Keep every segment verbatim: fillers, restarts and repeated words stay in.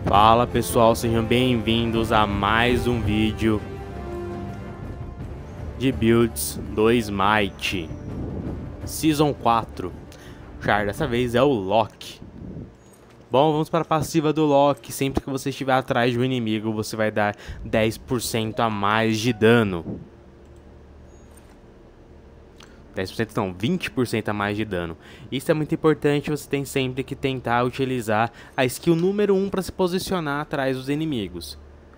Fala pessoal, sejam bem-vindos a mais um vídeo de Builds do Smite Season quatro. O char dessa vez é o Loki. Bom, vamos para a passiva do Loki. Sempre que você estiver atrás de um inimigo, você vai dar dez por cento a mais de dano. dez por cento não, vinte por cento a mais de dano. Isso é muito importante, você tem sempre que tentar utilizar a skill número um para se posicionar atrás dos inimigos.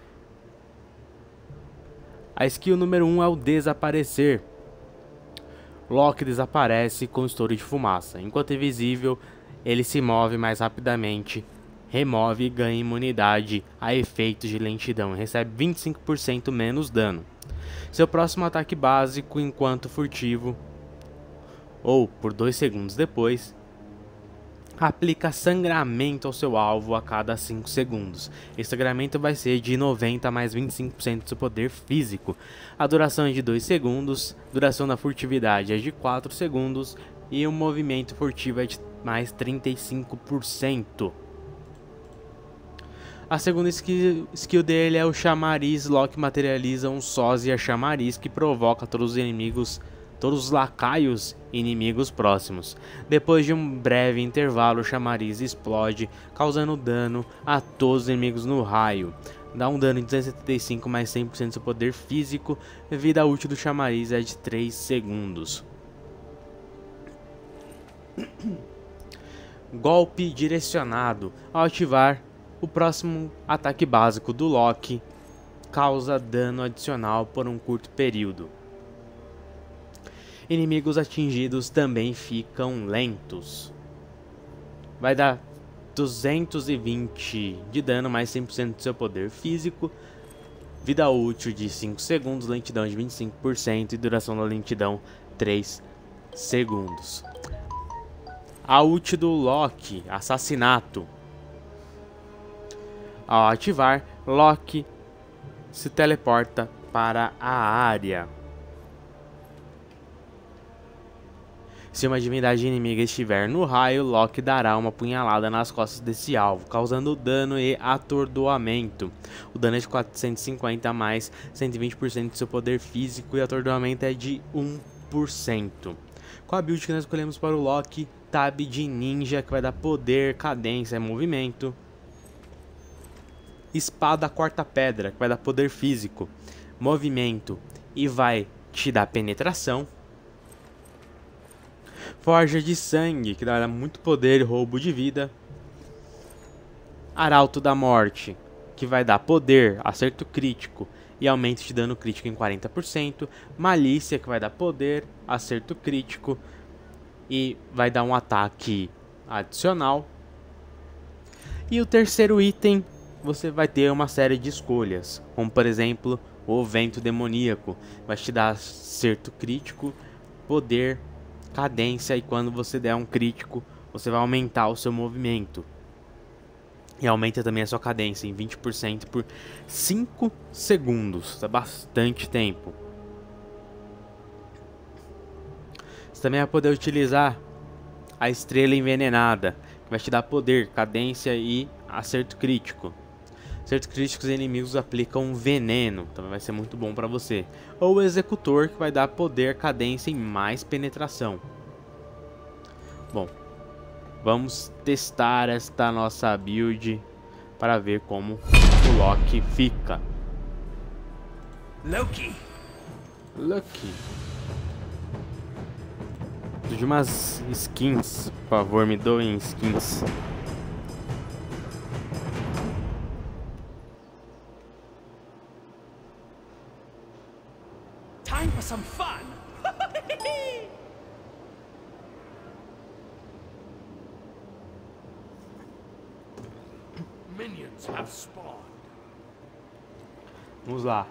A skill número um é o desaparecer. Loki desaparece com estouro de fumaça. Enquanto invisível, ele se move mais rapidamente, remove e ganha imunidade a efeitos de lentidão. Recebe vinte e cinco por cento menos dano. Seu próximo ataque básico enquanto furtivo, ou por dois segundos depois, aplica sangramento ao seu alvo a cada cinco segundos. Esse sangramento vai ser de noventa mais vinte e cinco por cento do seu poder físico. A duração é de dois segundos, duração da furtividade é de quatro segundos e o movimento furtivo é de mais trinta e cinco por cento. A segunda skill, skill dele é o chamariz. Loki materializa um sósia chamariz que provoca todos os inimigos todos os lacaios inimigos próximos. Depois de um breve intervalo, o chamariz explode, causando dano a todos os inimigos no raio. Dá um dano de duzentos e setenta e cinco mais cem por cento do seu poder físico. A vida útil do chamariz é de três segundos. Golpe direcionado. Ao ativar, o próximo ataque básico do Loki causa dano adicional por um curto período. Inimigos atingidos também ficam lentos. Vai dar duzentos e vinte de dano, mais cem por cento do seu poder físico. Vida útil de cinco segundos, lentidão de vinte e cinco por cento e duração da lentidão três segundos. A ult do Loki, assassinato. Ao ativar, Loki se teleporta para a área. Se uma divindade inimiga estiver no raio, Loki dará uma punhalada nas costas desse alvo, causando dano e atordoamento. O dano é de quatrocentos e cinquenta mais cento e vinte por cento do seu poder físico e o atordoamento é de um por cento. Qual a build que nós escolhemos para o Loki? Tab de ninja, que vai dar poder, cadência e movimento. Espada corta pedra, que vai dar poder físico, movimento e vai te dar penetração. Forja de sangue, que dá muito poder e roubo de vida. Arauto da morte, que vai dar poder, acerto crítico e aumento de dano crítico em quarenta por cento. Malícia, que vai dar poder, acerto crítico e vai dar um ataque adicional. E o terceiro item, você vai ter uma série de escolhas, como por exemplo o vento demoníaco, vai te dar acerto crítico, poder, cadência, e quando você der um crítico, você vai aumentar o seu movimento. E aumenta também a sua cadência em vinte por cento por cinco segundos. É bastante tempo. Você também vai poder utilizar a estrela envenenada, que vai te dar poder, cadência e acerto crítico. Acertos críticos e inimigos aplicam um veneno, também vai ser muito bom para você. Ou o executor, que vai dar poder, cadência e mais penetração. Bom, vamos testar esta nossa build para ver como o Loki fica. Loki. Loki. Preciso de umas skins, por favor, me doem skins. Time for some fun. Minions have spawned. Vamos lá.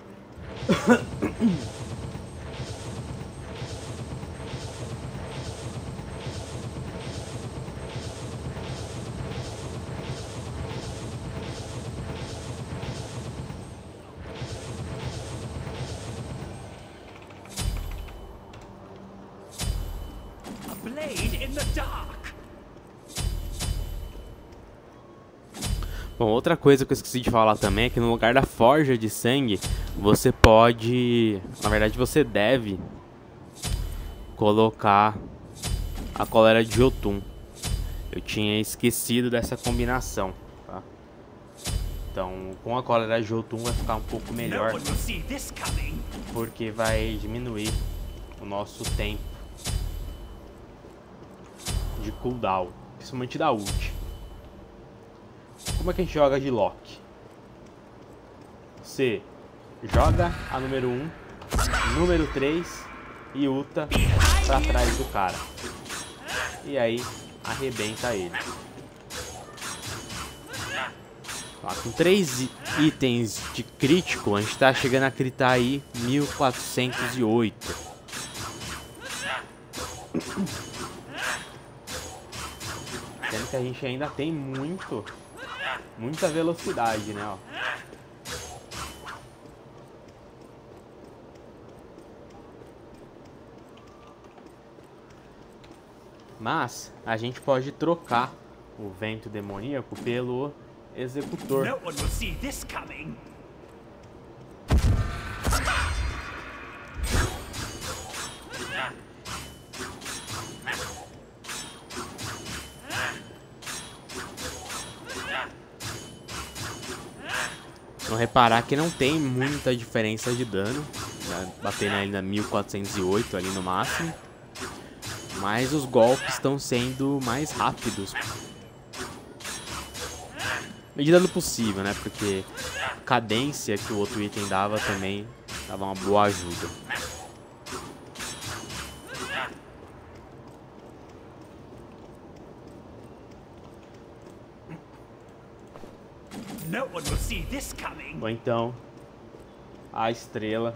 Blade in the dark. Bom, outra coisa que eu esqueci de falar também é que no lugar da forja de sangue, você pode... Na verdade, você deve colocar a cólera de Jotun. Eu tinha esquecido dessa combinação, tá? Então, com a cólera de Jotun vai ficar um pouco melhor, porque vai diminuir o nosso tempo de cooldown, principalmente da ult. Como é que a gente joga de Loki? Você joga a número um, número três e ulta pra trás do cara. E aí arrebenta ele. Ó, com três itens de crítico, a gente tá chegando a critar aí mil quatrocentos e oito. Sendo que a gente ainda tem muito, muita velocidade, né? Ó. Mas a gente pode trocar o vento demoníaco pelo executor. No one will see this coming. Vamos reparar que não tem muita diferença de dano, né? Batendo ainda mil quatrocentos e oito ali no máximo. Mas os golpes estão sendo mais rápidos. Medida do possível, né? Porque a cadência que o outro item dava também dava uma boa ajuda. No one will see this coming. Ou então, a estrela.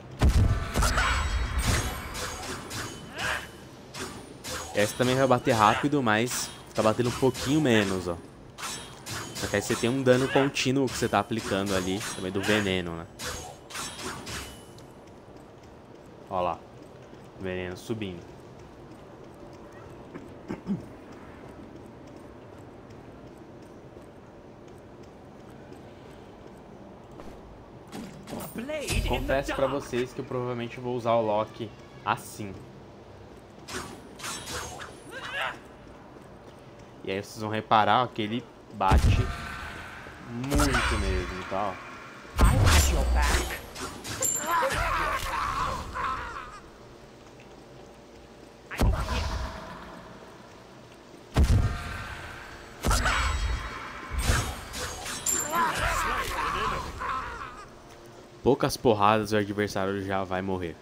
Essa também vai bater rápido, mas tá batendo um pouquinho menos, ó. Só que aí você tem um dano contínuo que você tá aplicando ali, também do veneno, né? Ó lá, o veneno subindo. Confesso pra vocês que eu provavelmente vou usar o Loki assim. E aí vocês vão reparar ó, que ele bate muito mesmo, tá? Poucas porradas o adversário já vai morrer.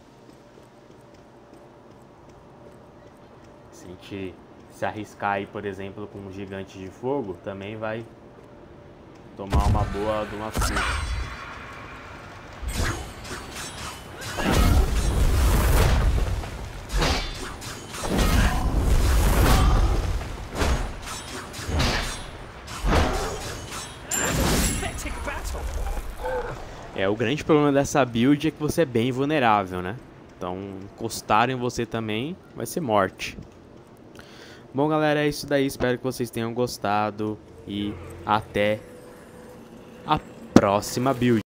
Se a gente se arriscar aí, por exemplo, com um gigante de fogo, também vai tomar uma boa de uma surra. É, o grande problema dessa build é que você é bem vulnerável, né? Então, encostarem você também vai ser morte. Bom, galera, é isso daí. Espero que vocês tenham gostado. E até a próxima build.